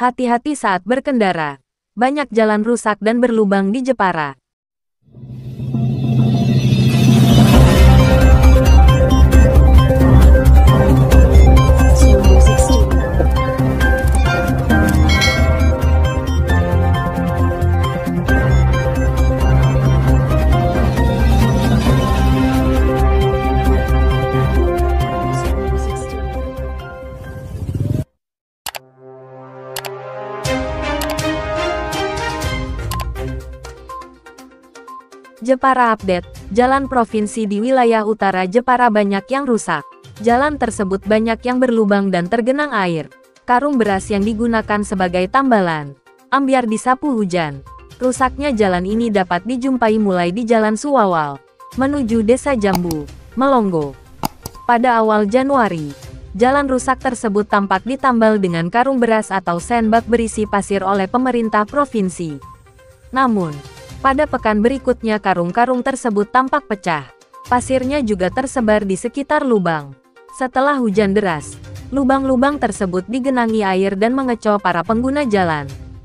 Hati-hati saat berkendara. Banyak jalan rusak dan berlubang di Jepara. Jepara Update, jalan provinsi di wilayah utara Jepara banyak yang rusak. Jalan tersebut banyak yang berlubang dan tergenang air. Karung beras yang digunakan sebagai tambalan. Ambyar disapu hujan. Rusaknya jalan ini dapat dijumpai mulai di Jalan Suwawal, menuju Desa Jambu, Melongo. Pada awal Januari, jalan rusak tersebut tampak ditambal dengan karung beras atau sandbag berisi pasir oleh pemerintah provinsi. Namun, pada pekan berikutnya karung-karung tersebut tampak pecah. Pasirnya juga tersebar di sekitar lubang. Setelah hujan deras, lubang-lubang tersebut digenangi air dan mengecoh para pengguna jalan.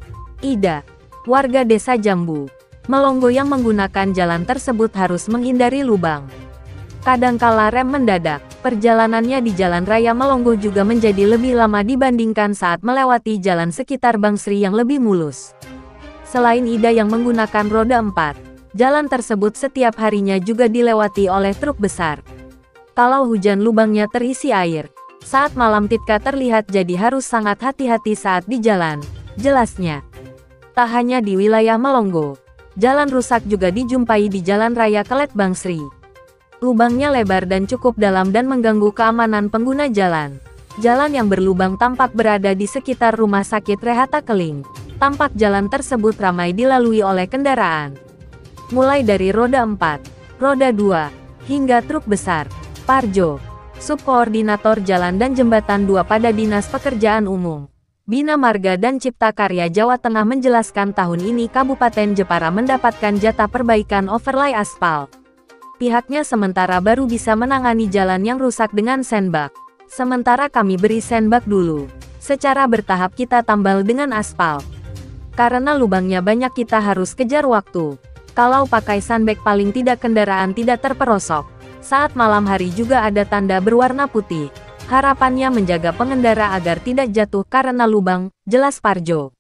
Ida, warga Desa Jambu, Melongo yang menggunakan jalan tersebut harus menghindari lubang. Kadangkala rem mendadak, perjalanannya di Jalan Raya Melongo juga menjadi lebih lama dibandingkan saat melewati jalan sekitar Bangsri yang lebih mulus. Selain Ida yang menggunakan roda 4, jalan tersebut setiap harinya juga dilewati oleh truk besar. Kalau hujan lubangnya terisi air, saat malam Titka terlihat jadi harus sangat hati-hati saat di jalan, jelasnya. Tak hanya di wilayah Melongo, jalan rusak juga dijumpai di Jalan Raya Kelet Bangsri. Lubangnya lebar dan cukup dalam dan mengganggu keamanan pengguna jalan. Jalan yang berlubang tampak berada di sekitar Rumah Sakit Rehata Keling. Tampak jalan tersebut ramai dilalui oleh kendaraan. Mulai dari roda 4, roda 2, hingga truk besar. Parjo, Subkoordinator Jalan dan Jembatan 2 pada Dinas Pekerjaan Umum, Bina Marga dan Cipta Karya Jawa Tengah menjelaskan tahun ini Kabupaten Jepara mendapatkan jatah perbaikan overlay aspal. Pihaknya sementara baru bisa menangani jalan yang rusak dengan sandbag. Sementara kami beri sandbag dulu. Secara bertahap kita tambal dengan aspal. Karena lubangnya banyak kita harus kejar waktu. Kalau pakai sandbag paling tidak kendaraan tidak terperosok. Saat malam hari juga ada tanda berwarna putih. Harapannya menjaga pengendara agar tidak jatuh karena lubang, jelas Parjo.